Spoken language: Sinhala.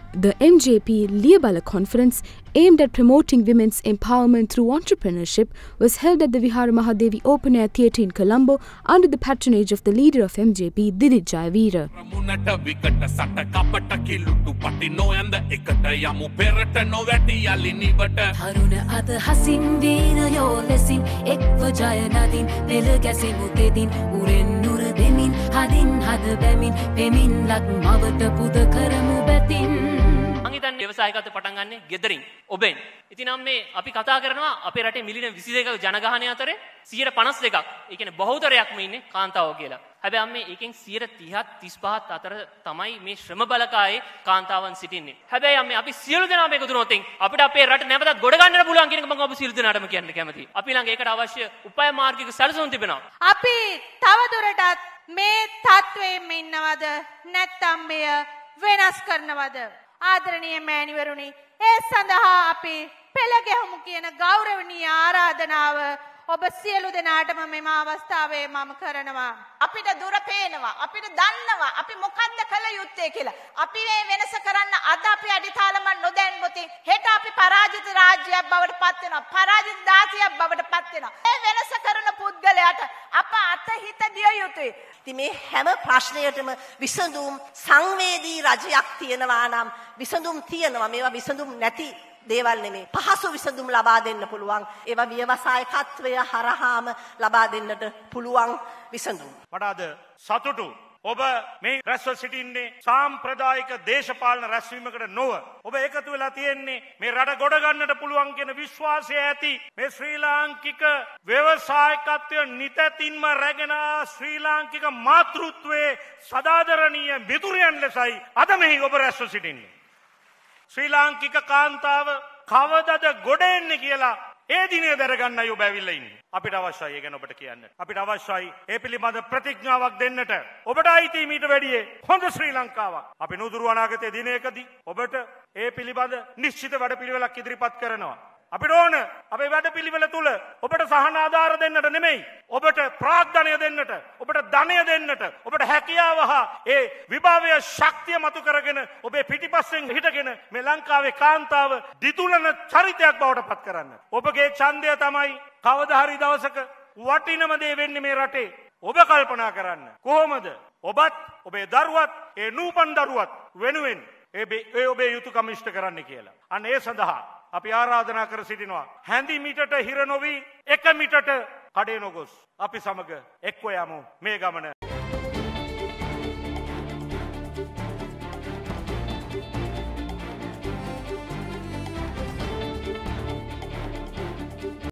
The MJP Liabala conference, aimed at promoting women's empowerment through entrepreneurship, was held at the Vihara Mahadevi Open Air Theatre in Colombo under the patronage of the leader of MJP, Dilith Jayaweera. අංගිතන් ව්‍යවසායකත්වයට පටන් ගන්න ගෙදරින් ඔබෙන්. ඉතින් නම් මේ අපි කතා කරනවා අපේ රටේ මිලියන 22ක ජනගහනය අතරේ 52ක්. ඒ කියන්නේ බහුතරයක්ම ඉන්නේ කාන්තාවෝ කියලා. හැබැයි අම්මේ ඒකෙන් 30 35 අතර තමයි මේ ශ්‍රම බලකායේ කාන්තාවන් සිටින්නේ. හැබැයි අම්මේ අපි සියලු දෙනාම එකතු වුණොත් අපිට අපේ රට නැවතත් ගොඩ ගන්නට පුළුවන් කියන එක මම ඔබ සියලු දෙනාටම කියන්න කැමතියි. අපි ළඟ ඒකට අවශ්‍ය උපාය මාර්ගික සැලසුම් තිබෙනවා. අපි තවදුරටත් මේ තත්වයෙන් ඉන්නවද නැත්නම් මෙය වෙනස් කරනවද? ආදරණීය මෑණිවරුනි, ඒ සඳහා අපි පෙළ ගැහුමු කියන ගෞරවනීය ආරාධනාව ඔබ සියලු දෙනාටම මෙම අවස්ථාවේ මම කරනවා. අපිට දුර පේනවා, අපිට දන්නවා අපි මොකද්ද කළ යුත්තේ කියලා. අපි මේ වෙනස කරන්න අද අපි අඩිතාලම නොදැන්වොත් හෙට අපි පරාජිත රාජ්‍යයක් බවට පත් වෙනවා. පරාජිත දාසියක් බවට පත් වෙනවා. මේ වෙනස කරන පුද්ගලයාට අප අතහිත දිය යුතුයි. ඉතින් මේ හැම ප්‍රශ්නයකටම විසඳුම් සංවේදී රජයක් තියෙනවා නම් විසඳුම් තියෙනවා. මේවා විසඳුම් නැති දේවල් නෙමේ. පහසු විසඳුම් ලබා දෙන්න පුළුවන්. ඒවා ව්‍යවසායකත්වය හරහාම ලබා දෙන්නට පුළුවන් විසඳුම්. වඩාද සතුටු ඔබ මේ රැස්ව සිටින්නේ සාම්ප්‍රදායික දේශපාලන රැස්වීමකට නොව ඔබ එකතු වෙලා තියෙන්නේ මේ රට ගොඩ ගන්නට පුළුවන් කියන විශ්වාසය ඇති මේ ශ්‍රී ලාංකික ව්‍යවසායකත්වය නිතැතින්ම රැගෙන ශ්‍රී ලාංකික මාතෘත්වයේ සදාදරණීය මිතුරියන් ලෙසයි අද මෙහි ඔබ රැස්ව සිටින්නේ. ශ්‍රී ලාංකික කාන්තාව කවදද ගොඩ එන්නේ කියලා ඒ දිනේ දරගන්නයි ඔබ ඇවිල්ලා ඉන්නේ. අපිට අවශ්‍යයි ඒ ගැන ඔබට කියන්න. අපිට අවශ්‍යයි ඒ පිළිබඳ ප්‍රතිඥාවක් දෙන්නට. ඔබට අයිති මීට වැඩියේ හොඳ ශ්‍රී ලංකාවක්. අපි නුදුරු අනාගතයේ දිනයකදී ඔබට ඒ පිළිබඳ නිශ්චිත වැඩපිළිවෙලක් ඉදිරිපත් කරනවා. අපිට ඕන අපේ වැඩපිළිවෙල තුල ඔබට සහන ආධාර දෙන්නට නෙමෙයි, ඔබට ප්‍රාග්ධනය දෙන්නට, ඔබට ධනය දෙන්නට, ඔබට හැකියාව හා ඒ විභාවය ශක්තිය මතු කරගෙන ඔබේ පිටිපස්සෙන් හිටගෙන මේ ලංකාවේ කාන්තාව දිතුලන චරිතයක් බවට පත් කරන්න. ඔබගේ ඡන්දය තමයි කවදා හරි දවසක වටිනම දේ වෙන්නේ මේ රටේ. ඔබ කල්පනා කරන්න කොහොමද ඔබත් ඔබේ දරුවත් ඒ නූපන් දරුවත් වෙනුවෙන් ඒ ඔබේ යුතුයකම ඉෂ්ට කරන්න කියලා. අන්න ඒ සඳහා අපි ආරාධනා කර සිටිනවා. හැඳි මිටට හිර නොවි එක මිටට කඩේ නොගොස් අපි සමග එක්ව යමු මේ ගමන.